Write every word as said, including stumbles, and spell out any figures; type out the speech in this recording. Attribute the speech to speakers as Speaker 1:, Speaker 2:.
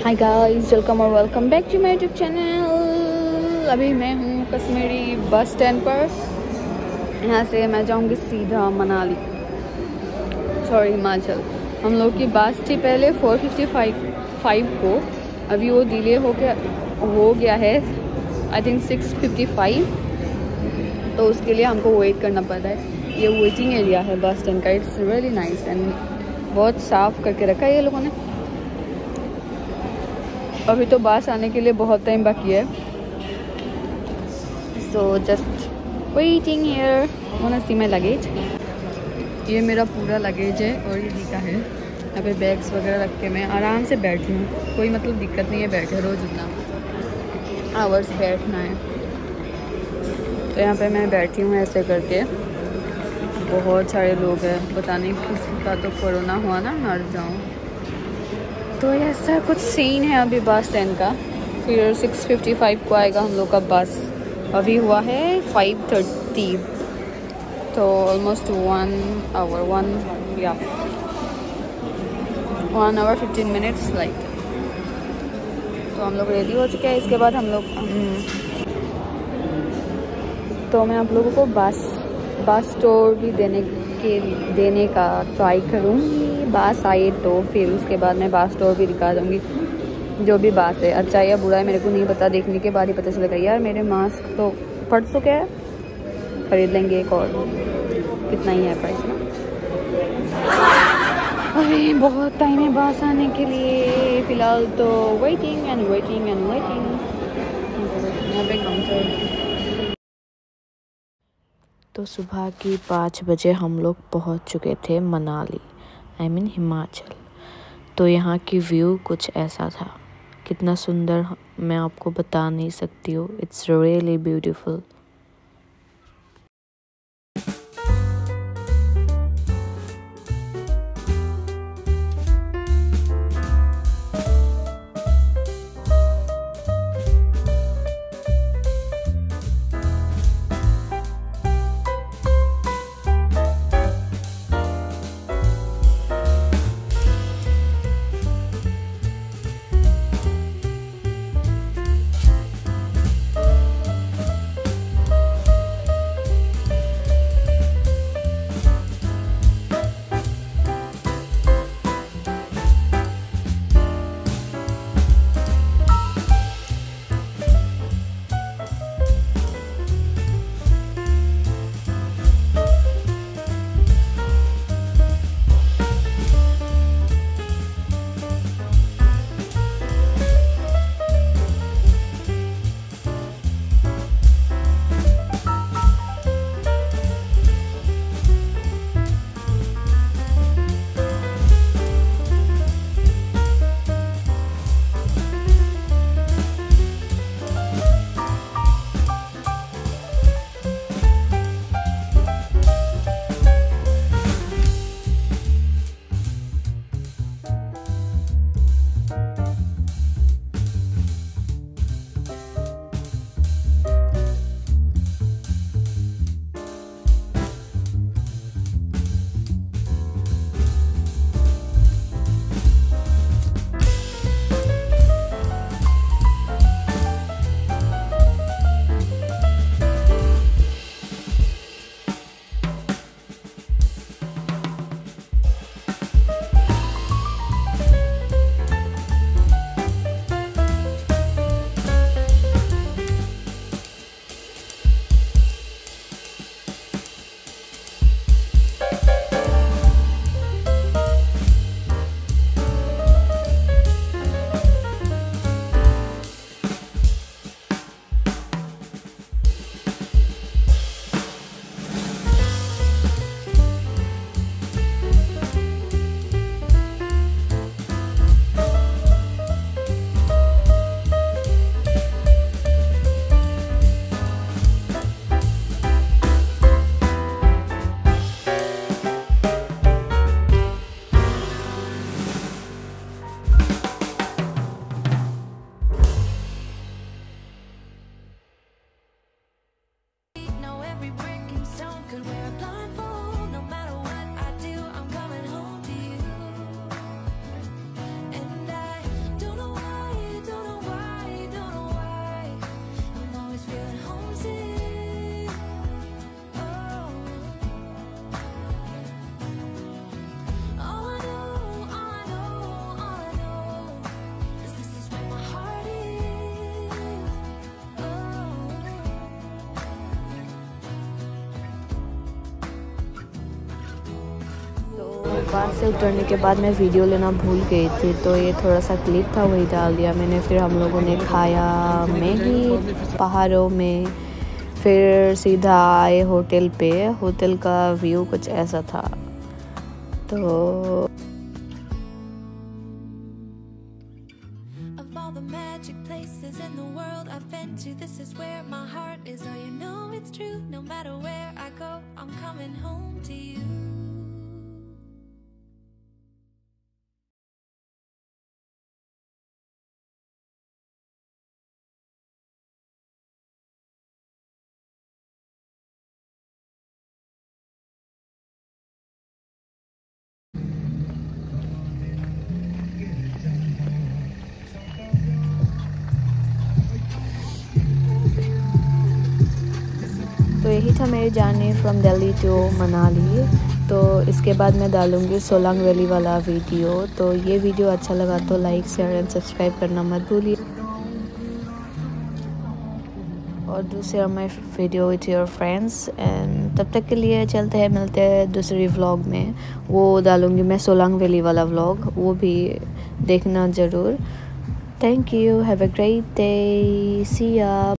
Speaker 1: हाय guys, welcome और welcome back to my YouTube channel. अभी मैं हूँ कश्मीरी बस स्टैंड पर। यहाँ से मैं जाऊँगी सीधा मनाली, सॉरी हिमाचल। हम लोग की बस थी पहले फोर फिफ्टी फाइव को, अभी वो डिले हो गया हो गया है I think six fifty five, तो उसके लिए हमको वेट करना पड़ रहा है। ये वेटिंग एरिया है बस स्टैंड का। इट्स रियली नाइस एंड बहुत साफ़ करके रखा है ये लोगों ने। अभी तो बस आने के लिए बहुत टाइम बाकी है, so just waiting here. Want to see my luggage. ये मेरा पूरा लगेज है और ये दी का है। यहाँ पे बैग्स वगैरह रख के मैं आराम से बैठी हूँ, कोई मतलब दिक्कत नहीं है बैठे रोज इतना आवर्स बैठना है। तो यहाँ पे मैं बैठी हूँ ऐसे करके। बहुत सारे लोग हैं, पता नहीं किसी का तो कोरोना हुआ ना, मर जाऊँ। तो ऐसा कुछ सीन है अभी बस स्टैंड का। फिर सिक्स फिफ्टी फाइव को आएगा हम लोग का बस। अभी हुआ है फाइव थर्टी, तो ऑलमोस्ट वन आवर वन या one hour fifteen minutes like. तो हम लोग रेडी हो चुके हैं। इसके बाद हम लोग तो मैं आप लोगों को बस बस टूर भी देने के देने का ट्राई करूँगी। बस आए तो फिर उसके बाद मैं बस टूर भी दिखा दूँगी, जो भी बस है। अच्छा या बुरा है मेरे को नहीं पता, देखने के बाद ही पता चलेगा। यार मेरे मास्क तो फट चुके हैं, खरीद लेंगे एक और। कितना ही है प्राइस ना। अरे बहुत टाइम है बस आने के लिए। फ़िलहाल तो waiting and waiting and waiting. यहाँ पे काउंटर।
Speaker 2: तो सुबह की पाँच बजे हम लोग पहुंच चुके थे मनाली, आई मीन हिमाचल। तो यहाँ की व्यू कुछ ऐसा था। कितना सुंदर मैं आपको बता नहीं सकती हूँ। It's really beautiful. बस से उतरने के बाद मैं वीडियो लेना भूल गई थी, तो ये थोड़ा सा क्लिप था वही डाल दिया मैंने। फिर हम लोगों ने खाया मैगी पहाड़ों में, फिर सीधा आए होटल पे। होटल का व्यू कुछ ऐसा था। तो तो यही था मेरी journey from Delhi to Manali. तो इसके बाद मैं डालूँगी सोलांग वैली वाला वीडियो। तो ये वीडियो अच्छा लगा तो लाइक शेयर एंड सब्सक्राइब करना मत भूलिए, और do share my video with your friends. And तब तक के लिए चलते हैं, मिलते हैं दूसरी व्लॉग में। वो डालूँगी मैं सोलांग वैली वाला व्लॉग, वो भी देखना ज़रूर। Thank you, have a great day, see या।